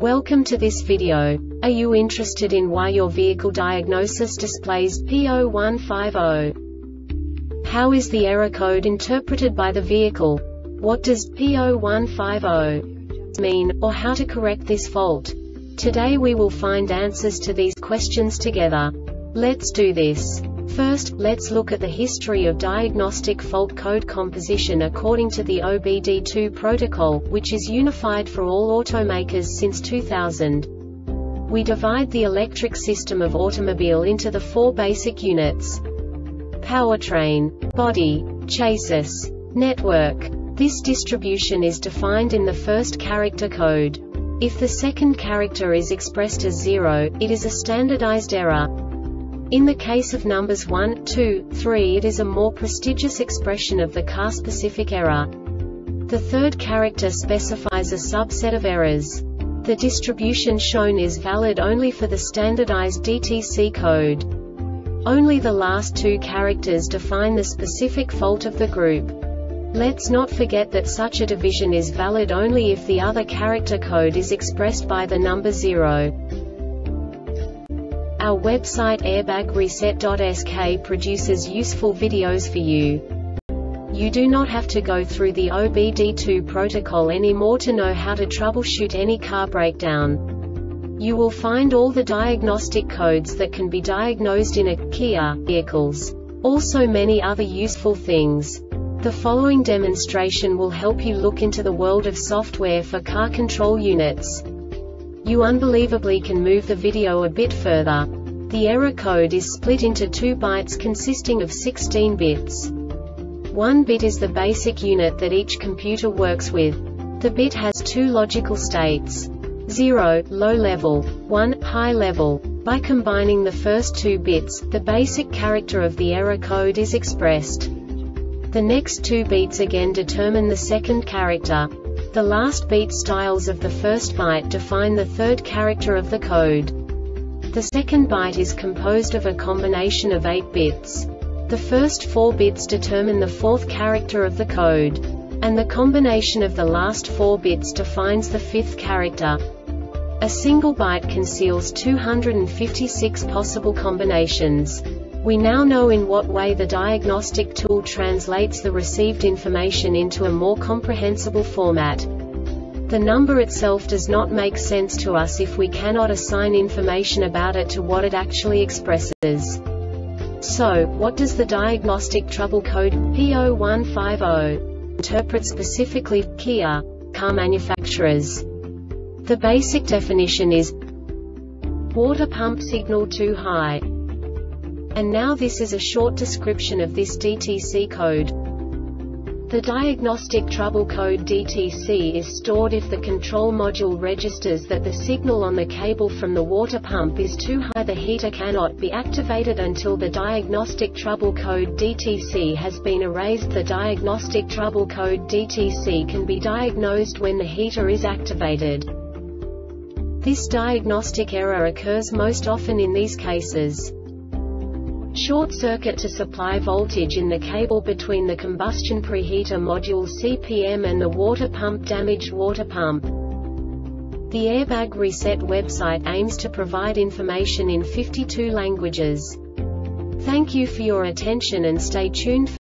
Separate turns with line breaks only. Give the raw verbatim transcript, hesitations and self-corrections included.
Welcome to this video. Are you interested in why your vehicle diagnosis displays P zero one five zero? How is the error code interpreted by the vehicle? What does P zero one five zero mean, or how to correct this fault? Today we will find answers to these questions together. Let's do this. First, let's look at the history of diagnostic fault code composition according to the O B D two protocol, which is unified for all automakers since two thousand. We divide the electric system of automobile into the four basic units: powertrain, body, chassis, network. This distribution is defined in the first character code. If the second character is expressed as zero, it is a standardized error. In the case of numbers one, two, three, it is a more prestigious expression of the car-specific error. The third character specifies a subset of errors. The distribution shown is valid only for the standardized D T C code. Only the last two characters define the specific fault of the group. Let's not forget that such a division is valid only if the other character code is expressed by the number zero. Our website airbag reset dot S K produces useful videos for you. You do not have to go through the O B D two protocol anymore to know how to troubleshoot any car breakdown. You will find all the diagnostic codes that can be diagnosed in a Kia vehicles. Also many other useful things. The following demonstration will help you look into the world of software for car control units. You unbelievably can move the video a bit further. The error code is split into two bytes consisting of sixteen bits. One bit is the basic unit that each computer works with. The bit has two logical states: zero, low level, one, high level. By combining the first two bits, the basic character of the error code is expressed. The next two beats again determine the second character. The last beat styles of the first byte define the third character of the code. The second byte is composed of a combination of eight bits. The first four bits determine the fourth character of the code. And the combination of the last four bits defines the fifth character. A single byte conceals two hundred fifty-six possible combinations. We now know in what way the diagnostic tool translates the received information into a more comprehensible format. The number itself does not make sense to us if we cannot assign information about it to what it actually expresses. So, what does the diagnostic trouble code P zero one five zero interpret specifically for Kia car manufacturers? The basic definition is water pump signal too high. And now this is a short description of this D T C code. The diagnostic trouble code D T C is stored if the control module registers that the signal on the cable from the water pump is too high. The heater cannot be activated until the diagnostic trouble code D T C has been erased. The diagnostic trouble code D T C can be diagnosed when the heater is activated. This diagnostic error occurs most often in these cases: short circuit to supply voltage in the cable between the combustion preheater module C P M and the water pump, damaged water pump. The Airbag Reset website aims to provide information in fifty-two languages. Thank you for your attention and stay tuned for